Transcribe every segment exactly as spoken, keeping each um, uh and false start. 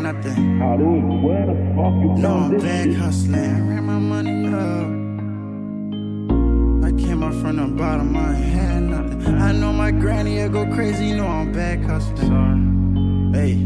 nothing. How dude, where the fuck you No, found I'm this back shit? hustling. I ran my money up. I came up from the bottom, I ain't had nothing. I know my granny will go crazy, you know I'm back hustling. Hey,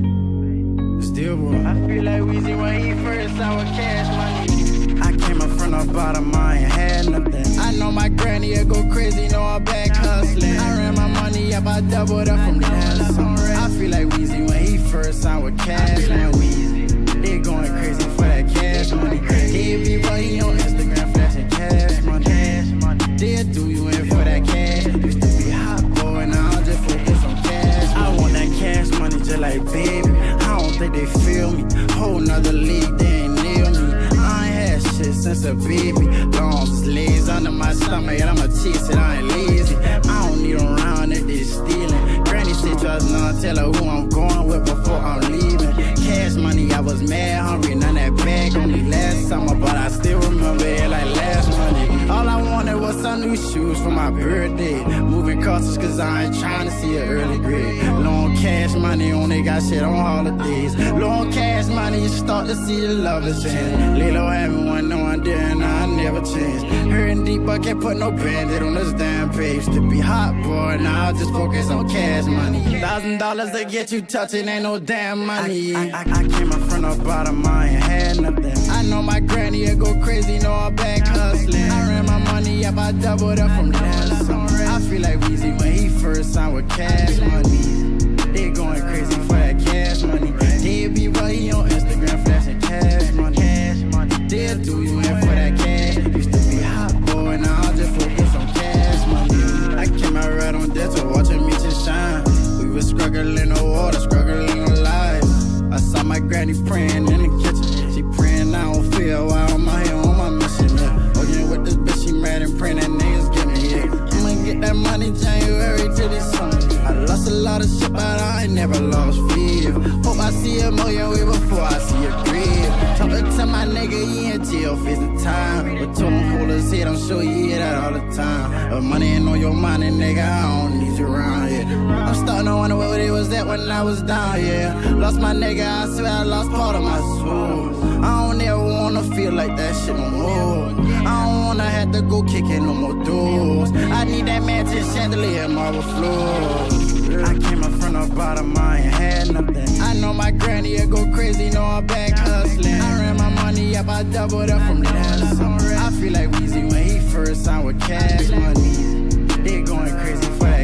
still boy. I feel like Weezy when he first out with cash money. I came up from the bottom, I ain't had nothing. I know my granny will go crazy, you know I'm back hustling. I ran my money up, I doubled up from last summer. I feel like Weezy when he first out with cash money. They going crazy for that cash money. They be running on Instagram flashing cash money. They'll do you in for that cash. Used to be hot boy, now I'm just focused on cash. I want that cash money just like baby. I don't think they feel me. Whole nother league, they ain't near me. I ain't had shit since a baby. Long sleeves under my stomach, and I'ma chase it, I ain't lazy. I don't need them around if they stealing. Granny said trust none, tell her who I'm going with before I'm leaving. Cash money, I was mad hungry, none that bag on me last summer, but I still remember it like last Monday. All I wanted was some new shoes for my birthday. Moving cautious cause I ain't trying to see an early grade. Long cash money, only got shit on holidays. Long cash money, you start to see the love is change. Lilo having one, no one did, and I never changed. Hurting deep, but can't put no bandit on this damn page. To be hot boy, now I just focus on cash money. Thousand dollars to get you touching, ain't no damn money. I, I, I came up from the bottom, I ain't had nothing. I know my granny will go crazy, know I'm back hustling. I ran my money up, I doubled up from last summer. I feel like Weezy when he first signed with cash money. They going crazy for that cash money. They be running on Instagram flashing cash money. They'll do you in for that cash. Used to be hot boy, now I'm just focused on cash money. I came out right on death to watching me just shine. We was struggling in the water, struggling alive. I saw my granny praying in the kitchen. She praying I don't feel while I'm out here on my mission. Yeah. Oh yeah, with this bitch she mad and praying that niggas get me. Yeah. I'ma get that money January to this summer. I lost a lot of shit, but I ain't never lost fear. Hope I see a million way before I see a grave. Talking to my nigga, he in jail, face the time. But told him hold his head, I'm sure you hear that all the time. But money ain't on your mind, and nigga, I don't need you around here. I'm starting to wonder where they was at when I was down here. Lost my nigga, I swear I lost part of my soul. I don't ever wanna feel like that shit no more. I don't wanna have to go kicking no more doors. I need that mansion chandelier and marble floors. I came up from the bottom, I ain't had nothing. I know my granny will go crazy, know I'm back hustling. I ran my money up, I doubled up from last summer. I feel like Weezy when he first signed with cash money. They going crazy for that